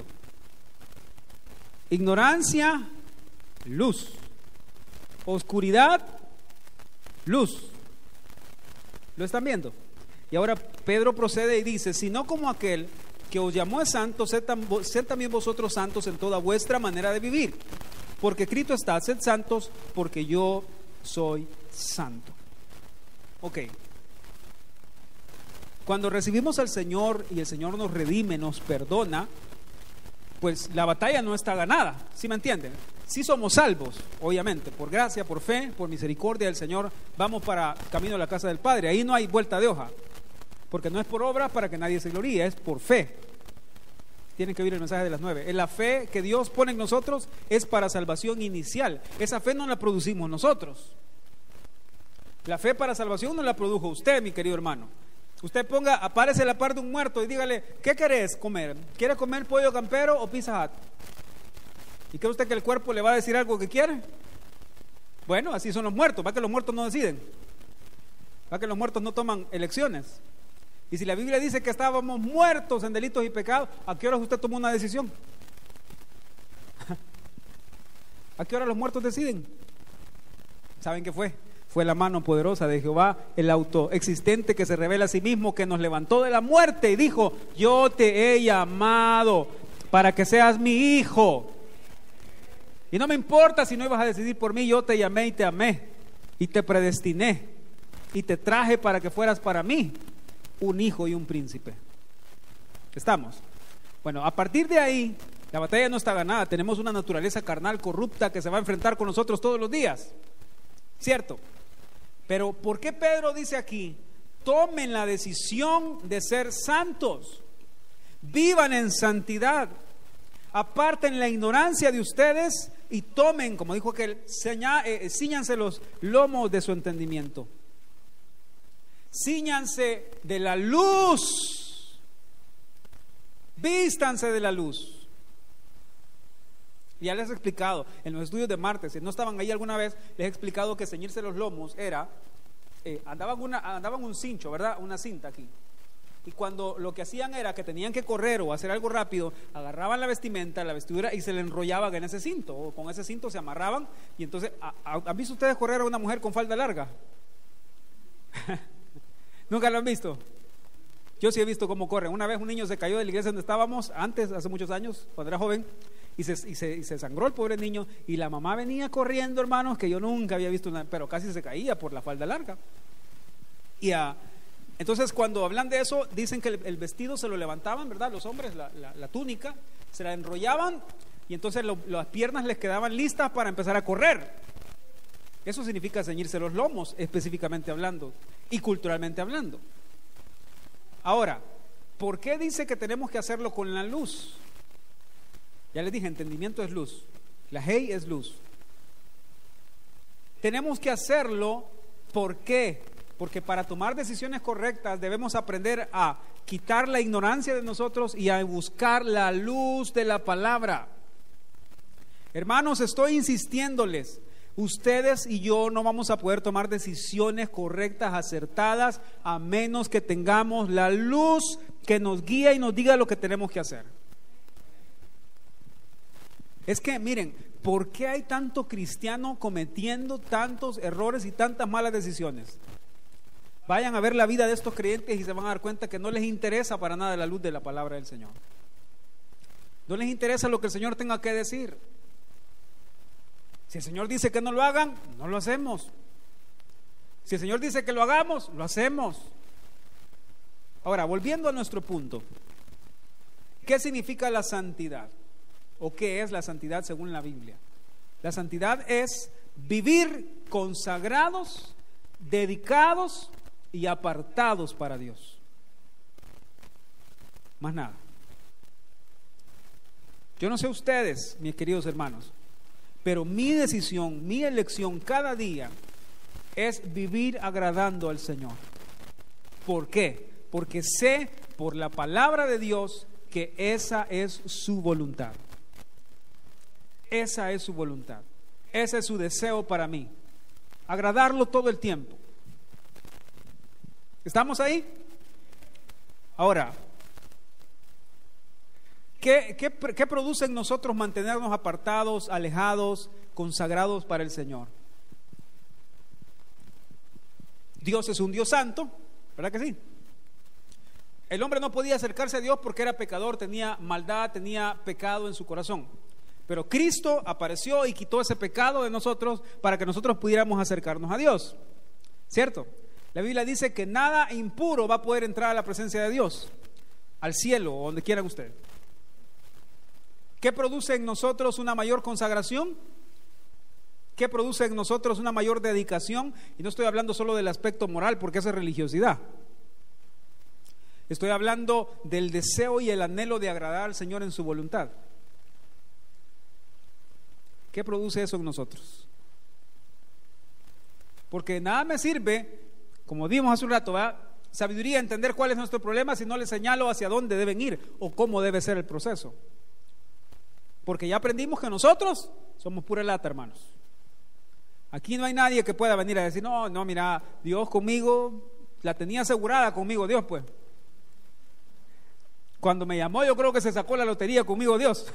Ignorancia, luz. Oscuridad, luz. ¿Lo están viendo? Y ahora Pedro procede y dice: si no como aquel que os llamó es santo, sed, tam, sed también vosotros santos en toda vuestra manera de vivir, porque escrito está: sed santos, porque yo soy santo. Ok. Cuando recibimos al Señor y el Señor nos redime, nos perdona, pues la batalla no está ganada. ¿Sí me entienden? Sí somos salvos, obviamente, por gracia, por fe, por misericordia del Señor, vamos para camino a la casa del Padre. Ahí no hay vuelta de hoja, porque no es por obra para que nadie se gloríe, es por fe. Tienen que oír el mensaje de las nueve. La fe que Dios pone en nosotros es para salvación inicial. Esa fe no la producimos nosotros. La fe para salvación no la produjo usted, mi querido hermano. Usted ponga, apárese a la par de un muerto y dígale: ¿qué querés comer? ¿Quiere comer pollo campero o Pizza Hut? ¿Y cree usted que el cuerpo le va a decir algo que quiere? Bueno, así son los muertos. Va que los muertos no deciden. Va que los muertos no toman elecciones. Y si la Biblia dice que estábamos muertos en delitos y pecados, ¿a qué hora usted tomó una decisión? ¿A qué hora los muertos deciden? ¿Saben qué fue? Fue la mano poderosa de Jehová, el autoexistente que se revela a sí mismo, que nos levantó de la muerte y dijo: yo te he llamado para que seas mi hijo. Y no me importa si no ibas a decidir por mí, yo te llamé y te amé y te predestiné y te traje para que fueras para mí un hijo y un príncipe. ¿Estamos? Bueno, a partir de ahí la batalla no está ganada. Tenemos una naturaleza carnal corrupta que se va a enfrentar con nosotros todos los días, ¿cierto? Pero ¿por qué Pedro dice aquí: tomen la decisión de ser santos, vivan en santidad, aparten la ignorancia de ustedes y tomen, como dijo aquel, eh, cíñanse los lomos de su entendimiento, cíñanse de la luz vístanse de la luz. Ya les he explicado en los estudios de martes, si no estaban ahí alguna vez, les he explicado que ceñirse los lomos era, eh, andaban, una, andaban un cincho, ¿verdad? Una cinta aquí. Y cuando lo que hacían era que tenían que correr o hacer algo rápido, agarraban la vestimenta, la vestidura y se le enrollaban en ese cinto, o con ese cinto se amarraban. Y entonces, ¿han visto ustedes correr a una mujer con falda larga? ¿Nunca lo han visto? Yo sí he visto cómo corren. Una vez un niño se cayó de la iglesia donde estábamos, antes, hace muchos años, cuando era joven, y se, y se, y se sangró el pobre niño, y la mamá venía corriendo, hermanos, que yo nunca había visto una, pero casi se caía por la falda larga. Y a... Entonces, cuando hablan de eso, dicen que el, el vestido se lo levantaban, ¿verdad? Los hombres, la, la, la túnica, se la enrollaban y entonces lo, las piernas les quedaban listas para empezar a correr. Eso significa ceñirse los lomos, específicamente hablando y culturalmente hablando. Ahora, ¿por qué dice que tenemos que hacerlo con la luz? Ya les dije, entendimiento es luz, la hey es luz. Tenemos que hacerlo, ¿por qué? Porque para tomar decisiones correctas debemos aprender a quitar la ignorancia de nosotros y a buscar la luz de la palabra. Hermanos, estoy insistiéndoles, ustedes y yo no vamos a poder tomar decisiones correctas, acertadas, a menos que tengamos la luz que nos guía y nos diga lo que tenemos que hacer. Es que, miren, ¿por qué hay tanto cristiano cometiendo tantos errores y tantas malas decisiones? Vayan a ver la vida de estos creyentes y se van a dar cuenta que no les interesa para nada la luz de la palabra del Señor. No les interesa lo que el Señor tenga que decir. Si el Señor dice que no lo hagan, no lo hacemos. Si el Señor dice que lo hagamos, lo hacemos. Ahora, volviendo a nuestro punto, ¿qué significa la santidad? ¿O qué es la santidad según la Biblia? La santidad es vivir consagrados, dedicados y apartados para Dios. Más nada. Yo no sé ustedes, mis queridos hermanos, pero mi decisión, mi elección cada día es vivir agradando al Señor. ¿Por qué? Porque sé por la palabra de Dios que esa es su voluntad. Esa es su voluntad. Ese es su deseo para mí. Agradarlo todo el tiempo. ¿Estamos ahí? Ahora, ¿qué, qué, qué produce en nosotros mantenernos apartados, alejados, consagrados para el Señor? Dios es un Dios santo, ¿verdad que sí? El hombre no podía acercarse a Dios porque era pecador, tenía maldad, tenía pecado en su corazón. Pero Cristo apareció y quitó ese pecado de nosotros para que nosotros pudiéramos acercarnos a Dios. ¿Cierto? La Biblia dice que nada impuro va a poder entrar a la presencia de Dios, al cielo o donde quieran ustedes. ¿Qué produce en nosotros una mayor consagración? ¿Qué produce en nosotros una mayor dedicación? Y no estoy hablando solo del aspecto moral, porque esa es religiosidad. Estoy hablando del deseo y el anhelo de agradar al Señor en su voluntad. ¿Qué produce eso en nosotros? Porque nada me sirve, como dimos hace un rato, ¿verdad? Sabiduría, entender cuál es nuestro problema si no les señalo hacia dónde deben ir o cómo debe ser el proceso. Porque ya aprendimos que nosotros somos pura lata, hermanos. Aquí no hay nadie que pueda venir a decir, no, no, mira, Dios conmigo, la tenía asegurada conmigo Dios, pues. Cuando me llamó yo creo que se sacó la lotería conmigo Dios.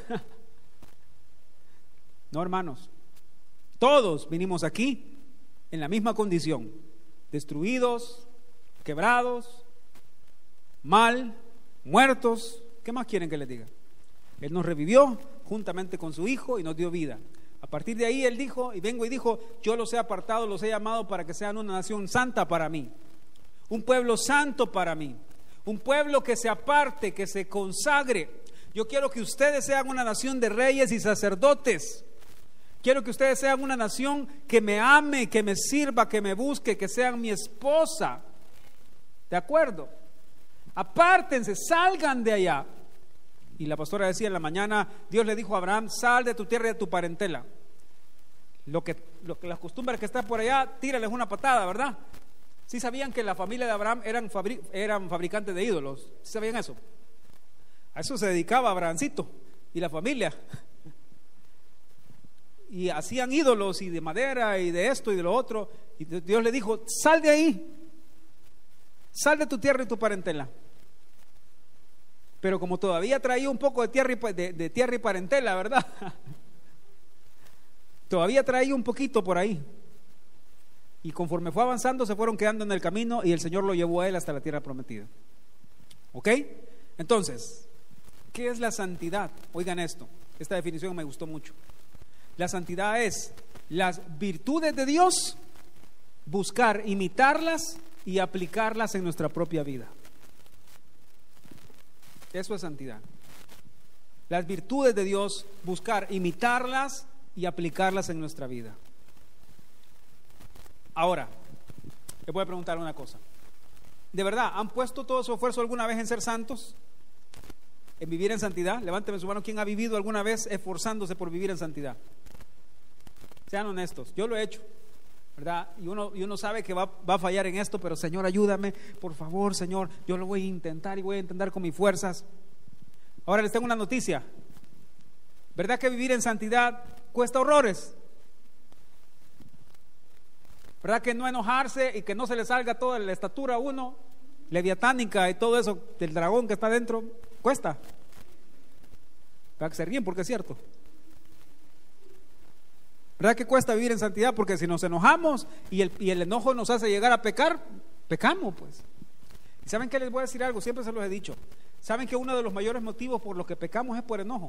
No, hermanos, todos vinimos aquí en la misma condición, destruidos, quebrados, mal, muertos. ¿Qué más quieren que les diga? Él nos revivió juntamente con su Hijo y nos dio vida. A partir de ahí Él dijo, y vengo y dijo, yo los he apartado, los he llamado para que sean una nación santa para mí, un pueblo santo para mí, un pueblo que se aparte, que se consagre. Yo quiero que ustedes sean una nación de reyes y sacerdotes. Quiero que ustedes sean una nación que me ame, que me sirva, que me busque, que sean mi esposa. ¿De acuerdo? Apártense, salgan de allá. Y la pastora decía en la mañana, Dios le dijo a Abraham, sal de tu tierra y de tu parentela. Lo que, lo que las costumbres que están por allá, tírales una patada, ¿verdad? ¿Sí sabían que la familia de Abraham eran, fabri, eran fabricantes de ídolos? ¿Sí sabían eso? A eso se dedicaba Abrahamcito y la familia. Y hacían ídolos y de madera y de esto y de lo otro. Y Dios le dijo: sal de ahí, sal de tu tierra y tu parentela. Pero como todavía traía un poco de tierra y, de, de tierra y parentela, ¿verdad? Todavía traía un poquito por ahí. Y conforme fue avanzando, se fueron quedando en el camino y el Señor lo llevó a él hasta la tierra prometida. ¿Ok? Entonces, ¿qué es la santidad? Oigan esto, esta definición me gustó mucho. La santidad es las virtudes de Dios, buscar imitarlas y aplicarlas en nuestra propia vida. Eso es santidad. Las virtudes de Dios, buscar imitarlas y aplicarlas en nuestra vida. Ahora, les voy a preguntar una cosa. ¿De verdad han puesto todo su esfuerzo alguna vez en ser santos? ¿En vivir en santidad? Levánteme su mano. ¿Quién ha vivido alguna vez esforzándose por vivir en santidad? Sean honestos. Yo lo he hecho, ¿verdad? Y uno, y uno sabe que va, va a fallar en esto, pero Señor, ayúdame, por favor, Señor, yo lo voy a intentar y voy a intentar con mis fuerzas. Ahora les tengo una noticia. ¿Verdad que vivir en santidad cuesta horrores? ¿Verdad que no enojarse y que no se le salga toda la estatura a uno, leviatánica y todo eso del dragón que está dentro, cuesta? ¿Verdad que se ríen? Porque es cierto. ¿Verdad que cuesta vivir en santidad? Porque si nos enojamos y el, y el enojo nos hace llegar a pecar, pecamos pues. ¿Y saben qué? Les voy a decir algo, siempre se los he dicho. ¿Saben que uno de los mayores motivos por los que pecamos es por enojo?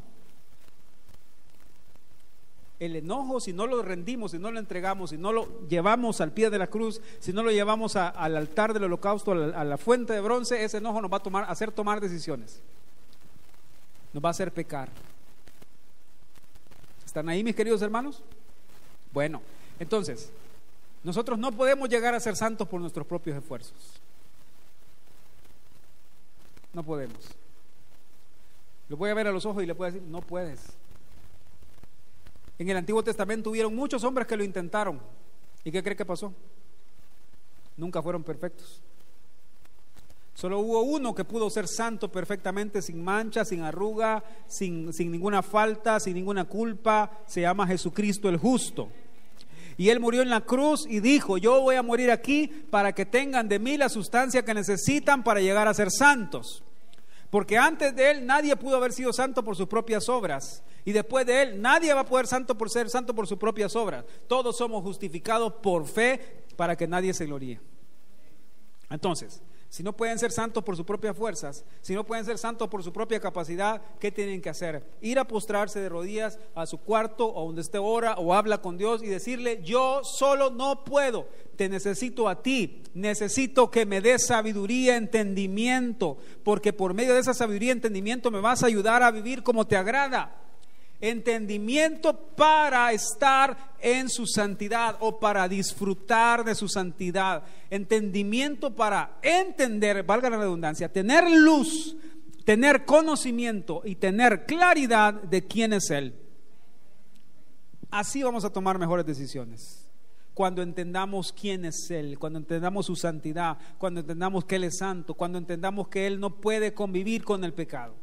El enojo, si no lo rendimos, si no lo entregamos, si no lo llevamos al pie de la cruz, si no lo llevamos a, al altar del holocausto, a la, a la fuente de bronce, ese enojo nos va a tomar, hacer tomar decisiones, nos va a hacer pecar. ¿Están ahí, mis queridos hermanos? Bueno, entonces, nosotros no podemos llegar a ser santos por nuestros propios esfuerzos. No podemos. Lo voy a ver a los ojos y le voy a decir: no puedes. En el Antiguo Testamento hubieron muchos hombres que lo intentaron. ¿Y qué cree que pasó? Nunca fueron perfectos. Solo hubo uno que pudo ser santo perfectamente, sin mancha, sin arruga, sin, sin ninguna falta, sin ninguna culpa. Se llama Jesucristo el justo. Y Él murió en la cruz y dijo: yo voy a morir aquí para que tengan de mí la sustancia que necesitan para llegar a ser santos. Porque antes de Él nadie pudo haber sido santo por sus propias obras. Y después de Él nadie va a poder santo por ser santo por sus propias obras. Todos somos justificados por fe para que nadie se gloríe. Entonces, si no pueden ser santos por sus propias fuerzas, si no pueden ser santos por su propia capacidad, ¿qué tienen que hacer? Ir a postrarse de rodillas a su cuarto o donde esté ora, o habla con Dios y decirle: yo solo no puedo, te necesito a ti, necesito que me des sabiduría, entendimiento, porque por medio de esa sabiduría, entendimiento me vas a ayudar a vivir como te agrada. Entendimiento para estar en su santidad o para disfrutar de su santidad. Entendimiento para entender, valga la redundancia, tener luz, tener conocimiento y tener claridad de quién es Él. Así vamos a tomar mejores decisiones. Cuando entendamos quién es Él, cuando entendamos su santidad, cuando entendamos que Él es santo, cuando entendamos que Él no puede convivir con el pecado.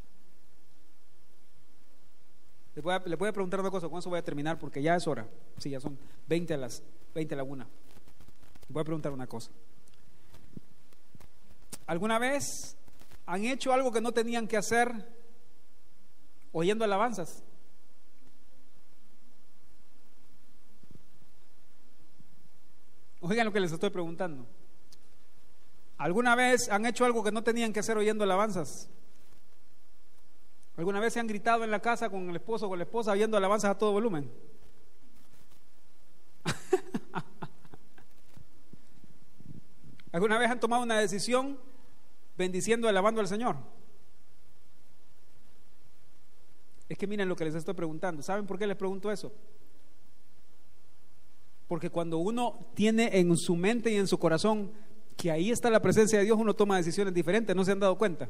Les voy, a, les voy a preguntar una cosa, con eso voy a terminar porque ya es hora. Sí, ya son veinte a las veinte a la una. Les voy a preguntar una cosa. ¿Alguna vez han hecho algo que no tenían que hacer oyendo alabanzas? Oigan lo que les estoy preguntando. ¿Alguna vez han hecho algo que no tenían que hacer oyendo alabanzas? ¿Alguna vez se han gritado en la casa con el esposo o con la esposa oyendo alabanzas a todo volumen? ¿Alguna vez han tomado una decisión bendiciendo y alabando al Señor? Es que miren lo que les estoy preguntando. ¿Saben por qué les pregunto eso? Porque cuando uno tiene en su mente y en su corazón que ahí está la presencia de Dios, uno toma decisiones diferentes. ¿No se han dado cuenta?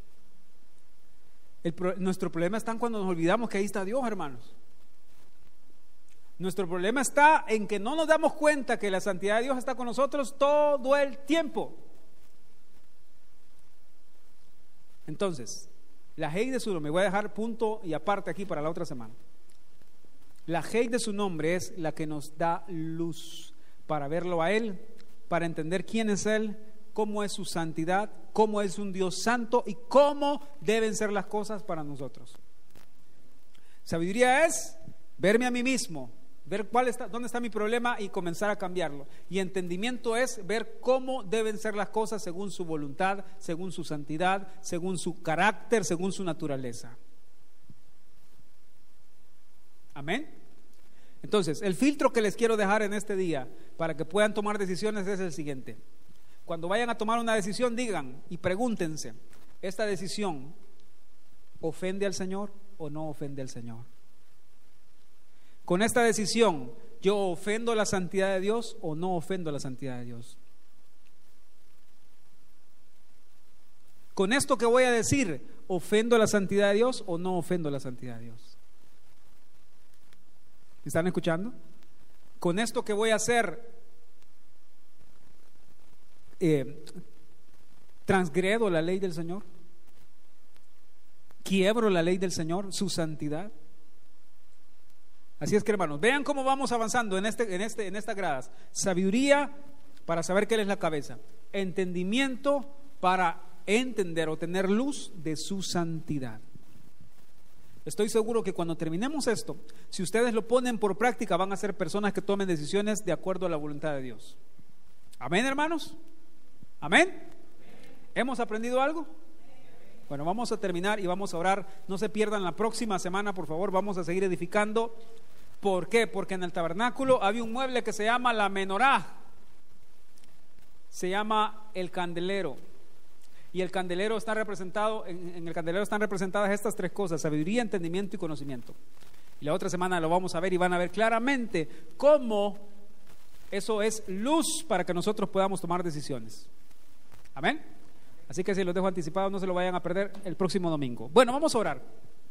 El pro, nuestro problema está cuando nos olvidamos que ahí está Dios, hermanos. Nuestro problema está en que no nos damos cuenta que la santidad de Dios está con nosotros todo el tiempo. Entonces, La Hey de su nombre, voy a dejar punto y aparte aquí para la otra semana. La Hey de su nombre es la que nos da luz para verlo a Él, para entender quién es Él, cómo es su santidad, cómo es un Dios santo y cómo deben ser las cosas para nosotros. Sabiduría es verme a mí mismo, ver cuál está, dónde está mi problema y comenzar a cambiarlo. Y entendimiento es ver cómo deben ser las cosas según su voluntad, según su santidad, según su carácter, según su naturaleza. Amén. Entonces, el filtro que les quiero dejar en este día para que puedan tomar decisiones es el siguiente. Cuando vayan a tomar una decisión, digan y pregúntense: ¿esta decisión ofende al Señor o no ofende al Señor? Con esta decisión, ¿yo ofendo la santidad de Dios o no ofendo la santidad de Dios? Con esto que voy a decir, ¿ofendo la santidad de Dios o no ofendo la santidad de Dios? ¿Me están escuchando? Con esto que voy a hacer, eh, ¿transgredo la ley del Señor? ¿Quiebro la ley del Señor, su santidad? Así es que, hermanos, vean cómo vamos avanzando en, este, en, este, en estas gradas. Sabiduría para saber que Él es la cabeza. Entendimiento para entender o tener luz de su santidad. Estoy seguro que cuando terminemos esto, si ustedes lo ponen por práctica, van a ser personas que tomen decisiones de acuerdo a la voluntad de Dios. Amén, hermanos. Amén. ¿Hemos aprendido algo? Bueno, vamos a terminar y vamos a orar. No se pierdan la próxima semana, por favor. Vamos a seguir edificando. ¿Por qué? Porque en el tabernáculo había un mueble que se llama la menorá. Se llama el candelero. Y el candelero está representado, en, en el candelero están representadas estas tres cosas: sabiduría, entendimiento y conocimiento. Y la otra semana lo vamos a ver y van a ver claramente cómo eso es luz para que nosotros podamos tomar decisiones. Amén. Así que si los dejo anticipados, no se lo vayan a perder el próximo domingo. Bueno, vamos a orar.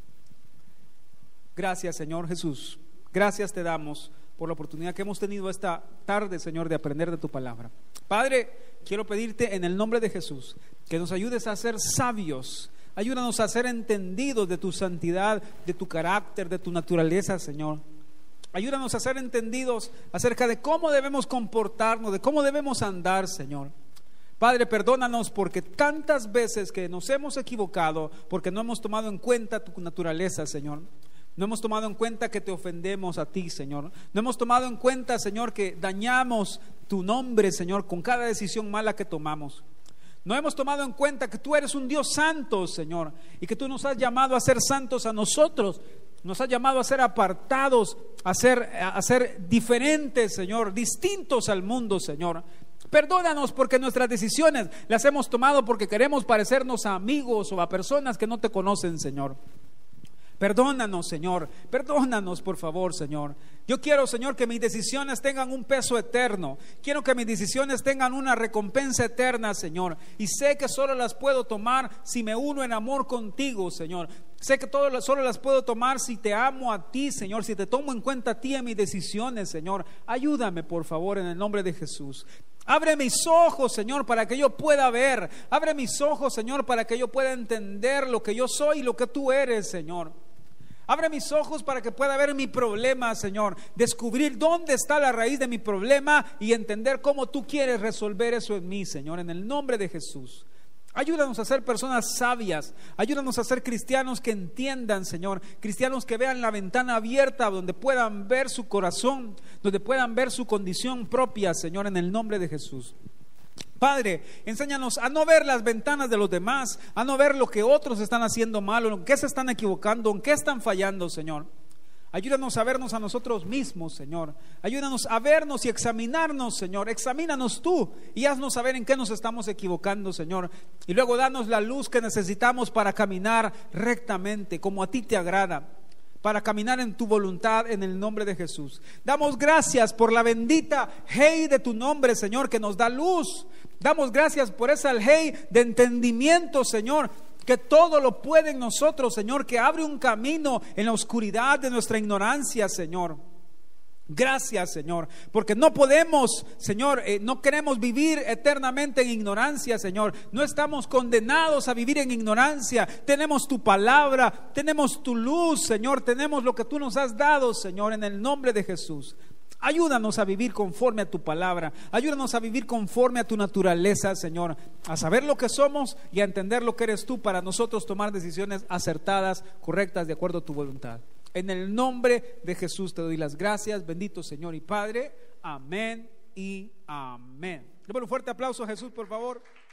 Gracias, Señor Jesús. Gracias te damos por la oportunidad que hemos tenido esta tarde, Señor, de aprender de tu palabra. Padre, quiero pedirte en el nombre de Jesús que nos ayudes a ser sabios. Ayúdanos a ser entendidos de tu santidad, de tu carácter, de tu naturaleza, Señor. Ayúdanos a ser entendidos acerca de cómo debemos comportarnos, de cómo debemos andar, Señor. Padre, perdónanos porque tantas veces que nos hemos equivocado, porque no hemos tomado en cuenta tu naturaleza, Señor. No hemos tomado en cuenta que te ofendemos a ti, Señor. No hemos tomado en cuenta, Señor, que dañamos tu nombre, Señor, con cada decisión mala que tomamos. No hemos tomado en cuenta que tú eres un Dios santo, Señor, y que tú nos has llamado a ser santos a nosotros. Nos has llamado a ser apartados, a ser, a ser diferentes, Señor, distintos al mundo, Señor. Perdónanos porque nuestras decisiones las hemos tomado porque queremos parecernos a amigos o a personas que no te conocen, Señor. Perdónanos, Señor, perdónanos por favor, Señor. Yo quiero, Señor, que mis decisiones tengan un peso eterno. Quiero que mis decisiones tengan una recompensa eterna, Señor. Y sé que solo las puedo tomar si me uno en amor contigo, Señor. Sé que todo, solo las puedo tomar si te amo a ti, Señor, si te tomo en cuenta a ti en mis decisiones, Señor. Ayúdame, por favor, en el nombre de Jesús. Abre mis ojos, Señor, para que yo pueda ver. Abre mis ojos, Señor, para que yo pueda entender lo que yo soy y lo que tú eres, Señor. Abre mis ojos para que pueda ver mi problema, Señor. Descubrir dónde está la raíz de mi problema y entender cómo tú quieres resolver eso en mí, Señor, en el nombre de Jesús. Ayúdanos a ser personas sabias. Ayúdanos a ser cristianos que entiendan, Señor. Cristianos que vean la ventana abierta, donde puedan ver su corazón, donde puedan ver su condición propia, Señor, en el nombre de Jesús. Padre, enséñanos a no ver las ventanas de los demás, a no ver lo que otros están haciendo mal, en qué se están equivocando, en qué están fallando, Señor. Ayúdanos a vernos a nosotros mismos, Señor. Ayúdanos a vernos y examinarnos, Señor. Examínanos tú y haznos saber en qué nos estamos equivocando, Señor. Y luego danos la luz que necesitamos para caminar rectamente, como a ti te agrada, para caminar en tu voluntad, en el nombre de Jesús. Damos gracias por la bendita Hey de tu nombre, Señor, que nos da luz. Damos gracias por esa Hey de entendimiento, Señor, que todo lo puede en nosotros, Señor, que abre un camino en la oscuridad de nuestra ignorancia, Señor. Gracias, Señor, porque no podemos, Señor, eh, no queremos vivir eternamente en ignorancia, Señor. No estamos condenados a vivir en ignorancia. Tenemos tu palabra, tenemos tu luz, Señor, tenemos lo que tú nos has dado, Señor, en el nombre de Jesús. Ayúdanos a vivir conforme a tu palabra. Ayúdanos a vivir conforme a tu naturaleza, Señor, a saber lo que somos y a entender lo que eres tú para nosotros tomar decisiones acertadas, correctas, de acuerdo a tu voluntad. En el nombre de Jesús te doy las gracias, bendito Señor y Padre. Amén y amén. Démosle un fuerte aplauso a Jesús, por favor.